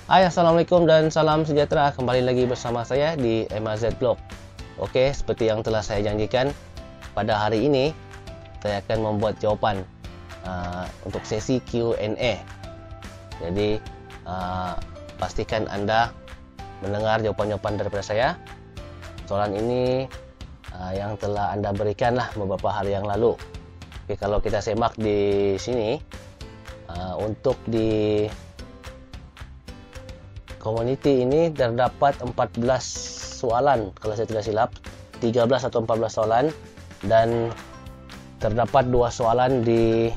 Hai, Assalamualaikum dan salam sejahtera. Kembali lagi bersama saya di MAZ Blog. Oke, seperti yang telah saya janjikan, pada hari ini saya akan membuat jawapan untuk sesi Q&A. Jadi pastikan Anda mendengar jawapan-jawapan daripada saya. Soalan ini yang telah Anda berikan lah beberapa hari yang lalu. Oke, kalau kita semak di sini, untuk di community ini terdapat 14 soalan kalau saya tidak silap, 13 atau 14 soalan, dan terdapat 2 soalan di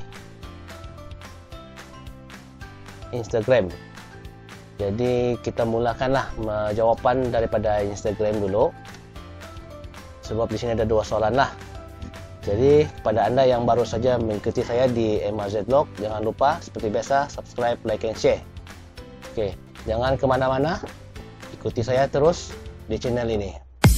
Instagram. Jadi kita mulakanlah jawapan daripada Instagram dulu, sebab di sini ada 2 soalan lah. Jadi kepada Anda yang baru saja mengikuti saya di MAZ Blog, jangan lupa seperti biasa subscribe, like, and share. Oke, jangan kemana-mana, ikuti saya terus di channel ini.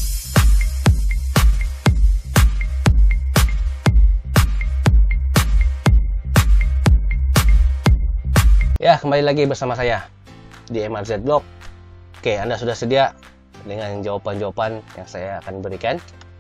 Ya, kembali lagi bersama saya di MAZ Blog. Oke, Anda sudah sedia dengan jawapan-jawapan yang saya akan berikan?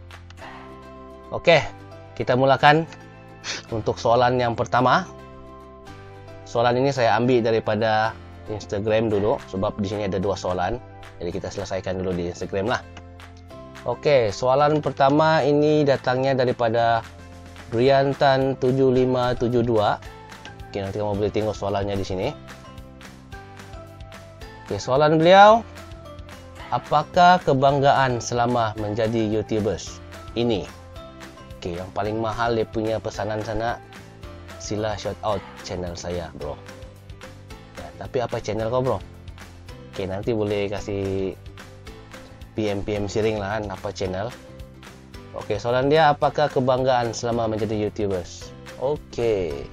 Oke, kita mulakan untuk soalan yang pertama. Soalan ini saya ambil daripada Instagram dulu, sebab di sini ada 2 soalan. Jadi kita selesaikan dulu di Instagram lah. Oke, soalan pertama ini datangnya daripada Briantan7572. Oke, nanti kamu boleh tengok soalannya di sini. Oke, soalan beliau, apakah kebanggaan selama menjadi YouTubers ini? Oke, yang paling mahal dia punya pesanan sana, sila shout out channel saya, bro. Tapi apa channel kau, bro? Oke, nanti boleh kasih PM sharing lah kan, apa channel. Oke, soalan dia, apakah kebanggaan selama menjadi YouTubers? Oke.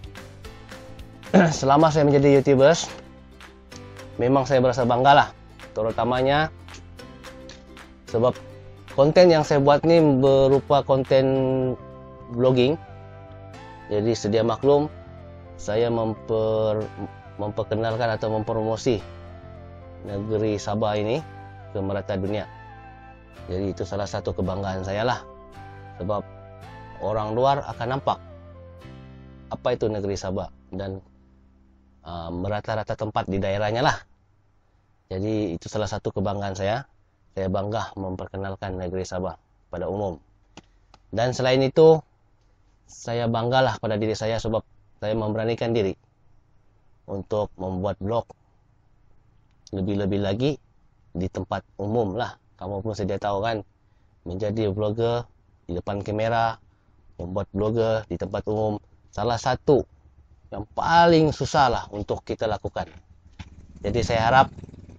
Selama saya menjadi YouTubers, memang saya berasa bangga lah, terutamanya sebab konten yang saya buat ini berupa konten vlogging. Jadi sedia maklum, saya memperkenalkan atau mempromosi negeri Sabah ini ke merata dunia. Jadi itu salah satu kebanggaan saya lah, sebab orang luar akan nampak apa itu negeri Sabah dan merata-rata tempat di daerahnya lah. Jadi itu salah satu kebanggaan saya. Saya bangga memperkenalkan negeri Sabah pada umum. Dan selain itu, saya banggalah pada diri saya sebab saya memberanikan diri untuk membuat vlog lebih-lebih lagi di tempat umum lah. Kamu pun sedia tahu kan, menjadi vlogger di depan kamera, membuat vlogger di tempat umum, salah satu yang paling susah lah untuk kita lakukan. Jadi saya harap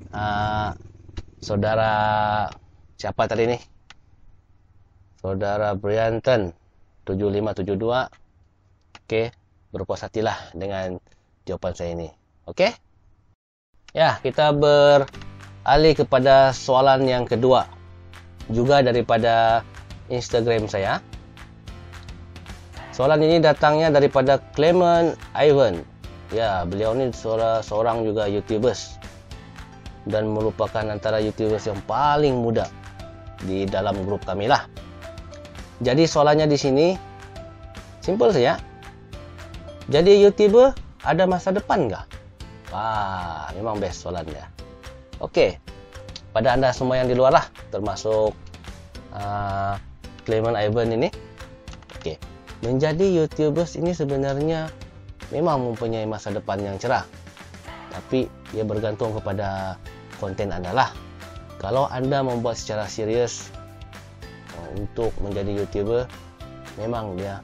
saudara siapa tadi nih? Saudara Briantan 7572. Oke, berpuas hatilah dengan jawapan saya ini. Oke? Ya, kita beralih kepada soalan yang kedua, juga daripada Instagram saya. Soalan ini datangnya daripada Clement Ivan. Ya, beliau ini seorang juga YouTubers dan merupakan antara YouTubers yang paling muda di dalam grup kami lah. Jadi soalannya di sini simple saja. Jadi YouTuber ada masa depan nggak? Wah, memang best soalannya. Oke, pada Anda semua yang di luar lah, termasuk Clement Ivan ini. Oke, menjadi YouTubers ini sebenarnya memang mempunyai masa depan yang cerah. Tapi ia bergantung kepada konten Anda lah. Kalau Anda membuat secara serius untuk menjadi YouTuber, memang dia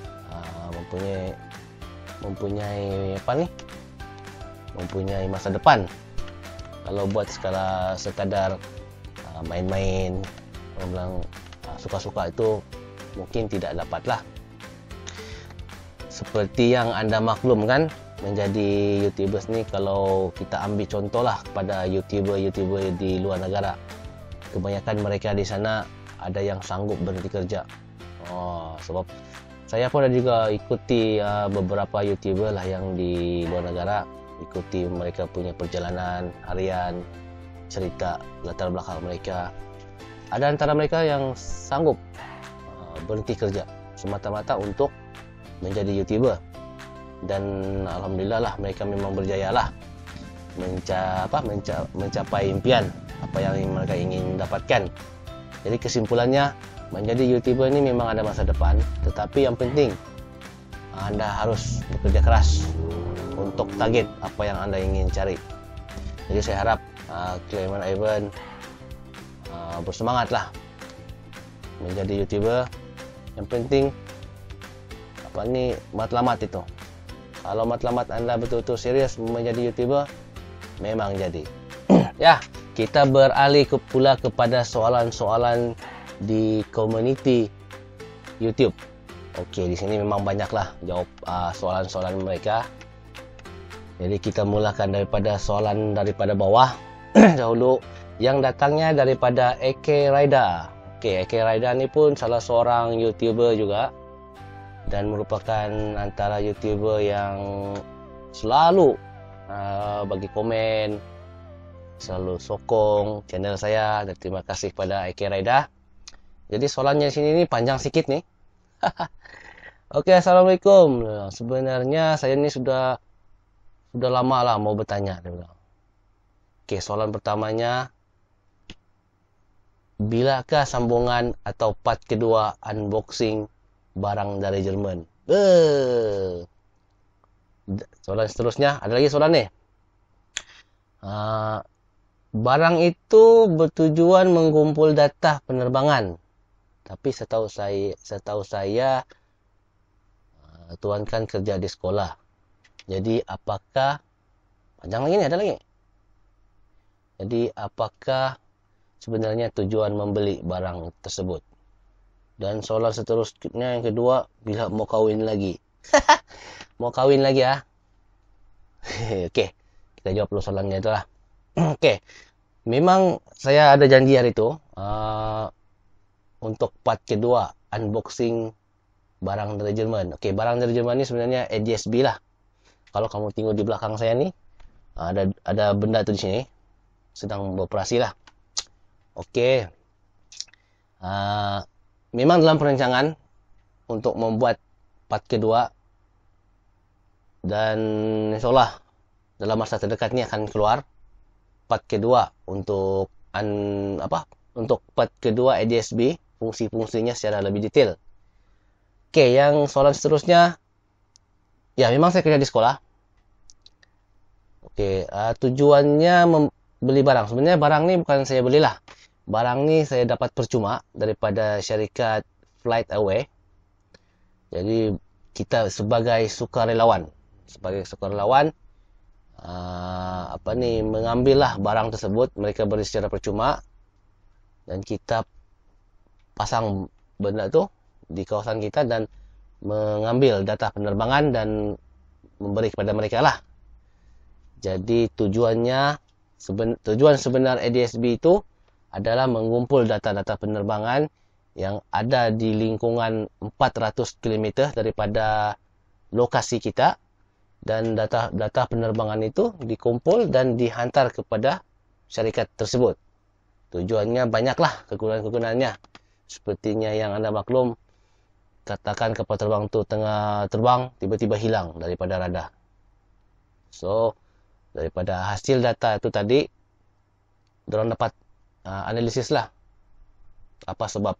mempunyai masa depan. Kalau buat sekadar main-main, orang bilang suka-suka, itu mungkin tidak dapatlah. Seperti yang Anda maklum kan, menjadi YouTubers ni, kalau kita ambil contoh lah kepada YouTuber di luar negara, kebanyakan mereka di sana ada yang sanggup berhenti kerja. Sebab saya pun ada juga ikuti beberapa YouTuber lah yang di luar negara. ikuti mereka punya perjalanan harian, cerita latar belakang mereka. Ada antara mereka yang sanggup berhenti kerja semata-mata untuk menjadi YouTuber, dan alhamdulillah lah mereka memang berjaya lah mencapai impian apa yang mereka ingin dapatkan. Jadi kesimpulannya, menjadi YouTuber ini memang ada masa depan, tetapi yang penting Anda harus bekerja keras untuk target apa yang Anda ingin cari. Jadi saya harap Clement Ivan bersemangatlah menjadi YouTuber. Yang penting matlamat itu. Kalau matlamat Anda betul-betul serius menjadi YouTuber, memang jadi. Ya, kita beralih pula kepada soalan-soalan di community YouTube. Oke, di sini memang banyaklah jawab soalan-soalan mereka. Jadi kita mulakan daripada soalan daripada bawah dahulu, yang datangnya daripada AK Raida. Oke, AK Raida ni pun salah seorang YouTuber juga, dan merupakan antara YouTuber yang selalu bagi komen, selalu sokong channel saya, dan terima kasih kepada AK Raida. Jadi soalannya di sini ni panjang sikit nih. Oke, assalamualaikum. Sebenarnya saya ni sudah lama lah mau bertanya. Oke, soalan pertamanya, bilakah sambungan atau part kedua unboxing barang dari Jerman? Soalan seterusnya, ada lagi soalan nih. Barang itu bertujuan mengumpul data penerbangan, tapi setahu saya tuan kan kerja di sekolah. Jadi apakah, panjang lagi nih, ada lagi. Jadi apakah sebenarnya tujuan membeli barang tersebut? Dan soalan seterusnya yang kedua, bila mau kawin lagi? Mau kawin lagi ya? Oke, kita jawab dulu soalannya itu lah. Oke, memang saya ada janji hari itu untuk part kedua unboxing barang dari Jerman. Oke, barang dari Jerman ini sebenarnya ADSB lah. Kalau kamu tengok di belakang saya nih, ada benda tu di sini sedang beroperasi lah. Oke, memang dalam perancangan untuk membuat part kedua, dan insyaallah dalam masa terdekat ini akan keluar part kedua untuk part kedua ADSB, fungsi-fungsinya secara lebih detail. Oke, yang soalan seterusnya, ya memang saya kerja di sekolah. Oke, tujuannya membeli barang. Sebenarnya barang ni bukan saya belilah. Barang ni saya dapat percuma daripada syarikat Flight Away. Jadi kita sebagai sukarelawan, mengambillah barang tersebut. Mereka beri secara percuma, dan kita pasang benda tu di kawasan kita dan mengambil data penerbangan dan memberi kepada mereka lah. Jadi tujuan sebenar ADSB itu adalah mengumpul data-data penerbangan yang ada di lingkungan 400 km daripada lokasi kita, dan data penerbangan itu dikumpul dan dihantar kepada syarikat tersebut. Tujuannya banyaklah kegunaan-kegunaannya. Sepertinya yang Anda maklum, katakan kapal terbang tu tengah terbang, tiba-tiba hilang daripada radar. So, daripada hasil data itu tadi, dorang dapat analisis lah apa sebab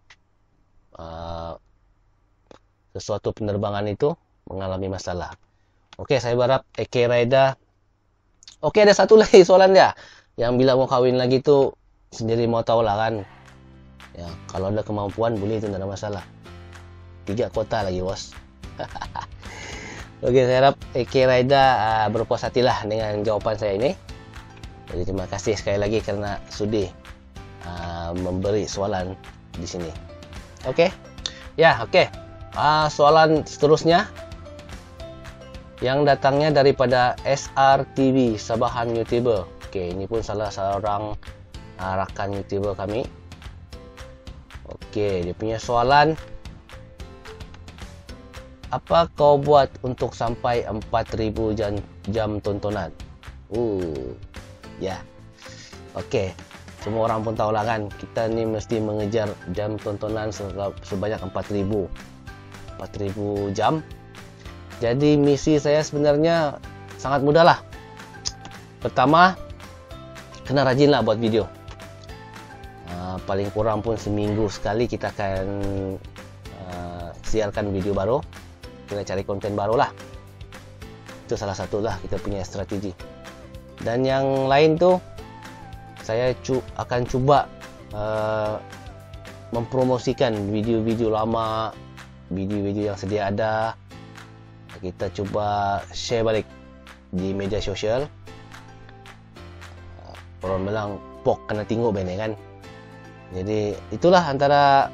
sesuatu penerbangan itu mengalami masalah. Oke, saya berharap AK Raida. Oke, ada satu lagi soalan dia, yang bila mau kawin lagi tu sendiri mau tahu lah kan. Ya, kalau ada kemampuan boleh, itu tidak ada masalah. 3 kota lagi, bos. Oke, saya harap AK Raida berpuas hatilah dengan jawapan saya ini. Jadi terima kasih sekali lagi kerana sudi memberi soalan di sini. Oke. Ya, oke. Soalan seterusnya yang datangnya daripada SRTV, Sabahan YouTuber. Oke, ini pun salah seorang rakan YouTuber kami. Oke, dia punya soalan, Apa kau buat untuk sampai 4000 jam tontonan? Ya. Okey. Semua orang pun tahulah kan, kita ni mesti mengejar jam tontonan sebanyak 4000 jam. Jadi misi saya sebenarnya sangat mudah lah. Pertama, kena rajin lah buat video. Paling kurang pun seminggu sekali kita akan siarkan video baru. Kena cari konten baru lah. Itu salah satu lah kita punya strategi. Dan yang lain tu, saya akan cuba mempromosikan video-video lama, video-video yang sedia ada. Kita cuba share balik di media sosial. Orang bilang pok kena tengok bene kan. Jadi itulah antara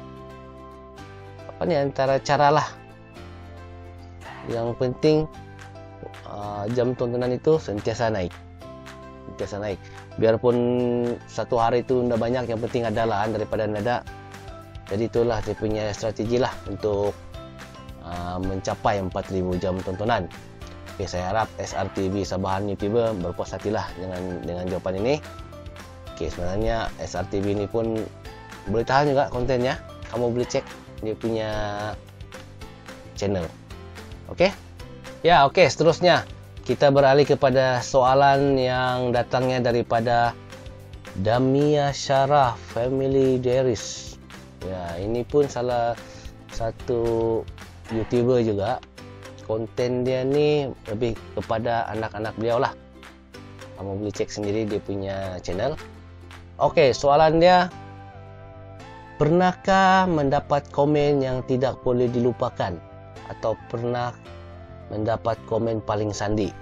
cara lah. Yang penting jam tontonan itu sentiasa naik. Biarpun satu hari itu tidak banyak, yang penting adalah daripada nada. Jadi itulah dia punya strategi lah untuk mencapai 4000 jam tontonan. Okay, saya harap SRTV Sabahan YouTuber berpuas hatilah dengan jawapan ini. Okay, sebenarnya SRTV ini pun boleh tahan juga kontennya. Kamu boleh cek dia punya channel. Okey? Ya, okey, seterusnya kita beralih kepada soalan yang datangnya daripada Damia Syarah Family Diaries. Ya, ini pun salah satu YouTuber juga. Konten dia ni lebih kepada anak-anak beliau lah. Kamu boleh cek sendiri dia punya channel. Okey, soalan dia, pernahkah mendapat komen yang tidak boleh dilupakan? Atau pernah mendapat komen paling sandi?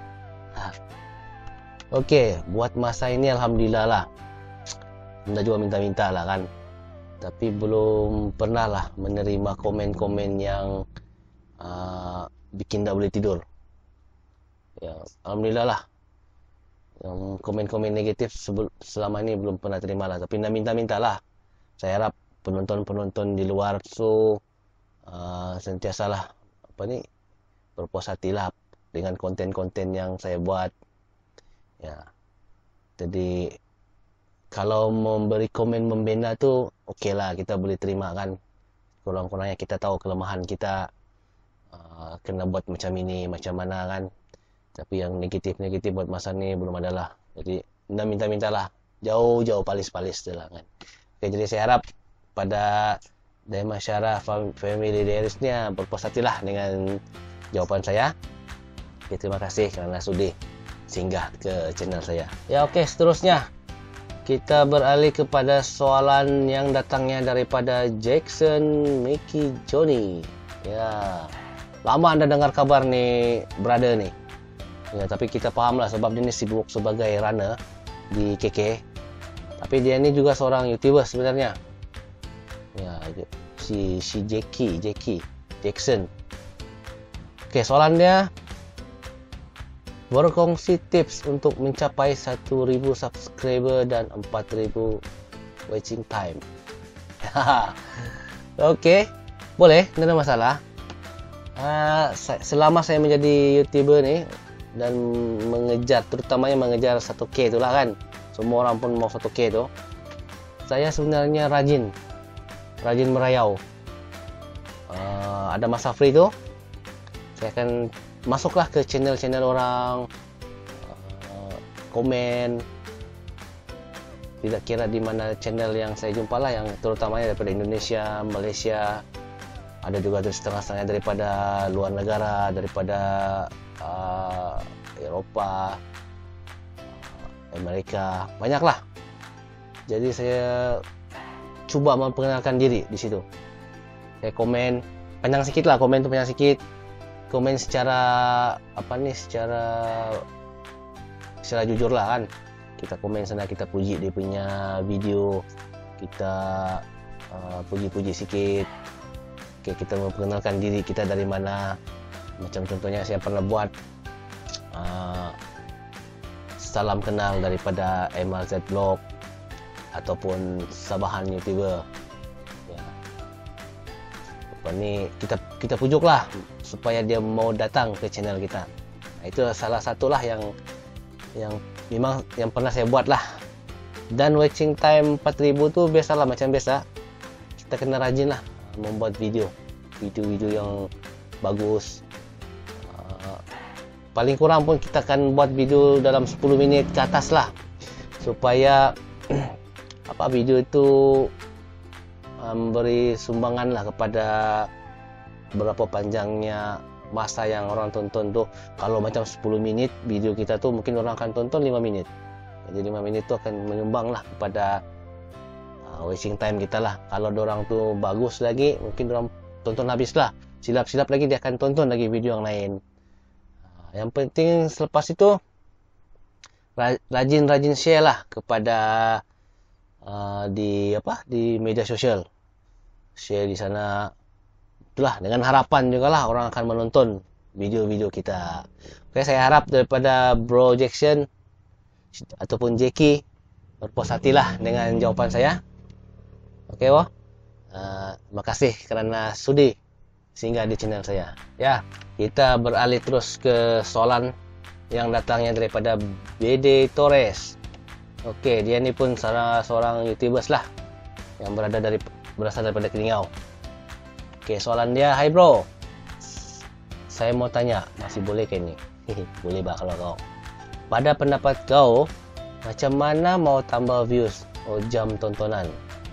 Okey, buat masa ini alhamdulillah lah. Anda juga minta-minta lah kan. Tapi belum pernah lah menerima komen-komen yang bikin tak boleh tidur. Ya, alhamdulillah lah. Yang komen-komen negatif selama ini belum pernah terima lah. Tapi nak minta-minta lah. Saya harap penonton-penonton di luar tu sentiasalah berpuas hati lah dengan konten-konten yang saya buat. Ya. Jadi kalau memberi komen membina tu okey lah, kita boleh terima kan. Kurang-kurangnya kita tahu kelemahan kita, kena buat macam ini, macam mana kan. Tapi yang negatif-negatif buat masa ni belum ada lah. Jadi nak minta-minta lah, jauh-jauh palis-palis tu lah kan. Okay, jadi saya harap pada Damia Syarah Family Diaries ni berpuas hatilah dengan jawapan saya. Okay, terima kasih kerana sudi singgah ke channel saya. Ya, okey, seterusnya kita beralih kepada soalan yang datangnya daripada Jackson Mickey Johnny. Ya, lama anda dengar kabar ni brother ni. Ya, tapi kita faham lah sebab dia ni sibuk sebagai runner di KK. Tapi dia ni juga seorang YouTuber sebenarnya. Ya, si Jackie Jackson. Okey, soalan dia, berkongsi tips untuk mencapai 1000 subscriber dan 4000 watching time. Okey, boleh, tidak ada masalah. Selama saya menjadi YouTuber ni dan mengejar, terutamanya mengejar 1K itulah kan. Semua orang pun mau 1K tu. Saya sebenarnya rajin merayau. Ada masa free tu, saya akan masuklah ke channel-channel orang, komen. Tidak kira di mana channel yang saya jumpa lah, yang terutamanya daripada Indonesia, Malaysia. Ada juga setengah-setengah daripada luar negara, daripada Eropah, Amerika, banyaklah. Jadi saya cuba memperkenalkan diri di situ. Saya komen panjang sikit lah, komen tu panjang sikit. Komen secara secara jujur lah kan. Kita komen sana, kita puji dia punya video, kita puji-puji sikit. Okay, kita memperkenalkan diri kita dari mana. Macam contohnya saya pernah buat salam kenal daripada MLZ Blog ataupun Sabahan YouTuber. Ya. Ni kita pujuk lah supaya dia mau datang ke channel kita. Nah, itu salah satulah yang memang yang pernah saya buat lah. Dan watching time 4000 tuh biasalah, macam biasa kita kena rajin lah membuat video yang bagus. Paling kurang pun kita akan buat video dalam 10 minit ke atas lah, supaya video itu memberi sumbangan lah kepada berapa panjangnya masa yang orang tonton tuh. Kalau macam 10 menit video kita tuh, mungkin orang akan tonton 5 menit. Jadi 5 menit tuh akan menyumbang lah kepada wasting time kita lah. Kalau orang tuh bagus lagi, mungkin orang tonton habis lah. Silap-silap lagi dia akan tonton lagi video yang lain. Yang penting selepas itu rajin share lah kepada di media sosial. Share di sana. Itulah, dengan harapan juga lah orang akan menonton video-video kita. Oke, saya harap daripada Bro Jackson ataupun Jackie berpuas hatilah dengan jawapan saya. Oke, terima kasih kerana sudi singgah di channel saya. Ya, kita beralih terus ke soalan yang datangnya daripada BD Torres. Oke, dia ni pun seorang YouTubers lah yang berasal daripada Kelingau. Oke, soalan dia, "Hai bro, saya mau tanya, masih boleh ke ni?" Boleh bah kalau kau. "Pada pendapat kau, macam mana mau tambah views atau jam tontonan?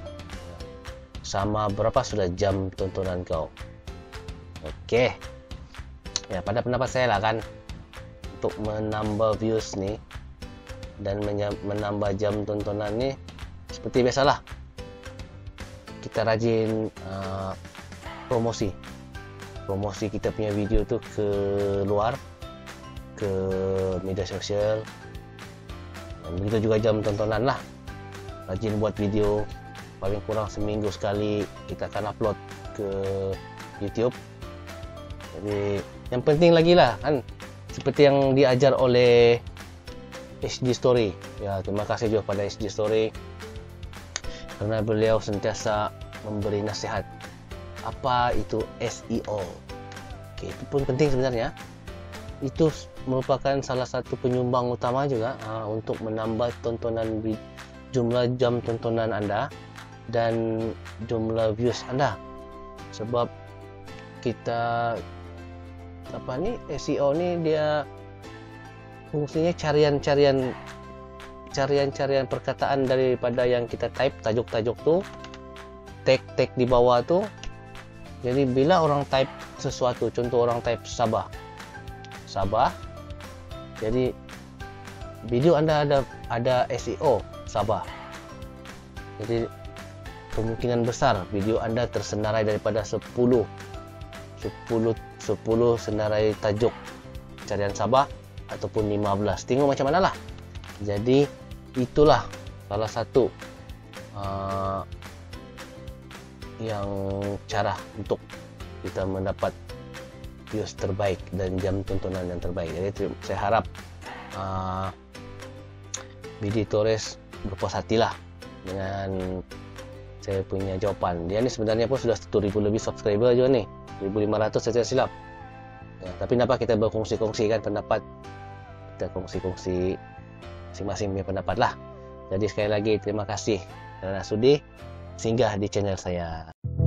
Sama berapa sudah jam tontonan kau?" Oke. Ya, pada pendapat saya lah kan, untuk menambah views ni dan menambah jam tontonan ni seperti biasalah. Kita rajin promosi kita punya video tu ke luar, ke media sosial. Dan begitu juga jam tontonan lah. Rajin buat video, paling kurang seminggu sekali kita akan upload ke YouTube. Jadi yang penting lagi lah kan, seperti yang diajar oleh HD Story. Ya, terima kasih juga pada HD Story karena beliau sentiasa memberi nasihat apa itu SEO. Oke, itu pun penting sebenarnya. Itu merupakan salah satu penyumbang utama juga untuk menambah jumlah jam tontonan Anda dan jumlah views Anda. Sebab kita SEO ni dia fungsinya carian perkataan daripada yang kita type, tajuk-tajuk tu, tag di bawah tu. Jadi bila orang type sesuatu, contoh orang type Sabah, jadi video Anda ada SEO Sabah. Jadi kemungkinan besar video Anda tersenarai daripada 10 senarai tajuk carian Sabah ataupun 15. Tengok macam mana lah. Jadi itulah salah satu yang cara untuk kita mendapat views terbaik dan jam tontonan yang terbaik. Jadi saya harap BD Torres berpuas hatilah dengan saya punya jawapan. Dia ni sebenarnya pun sudah 1000 lebih subscriber juga ni, 1500 saya tidak silap. Ya, tapi kenapa kita berkongsi-kongsi kan pendapat, kita kongsi-kongsi masing-masing punya pendapat lah. Jadi sekali lagi terima kasih kerana sudi singgah di channel saya.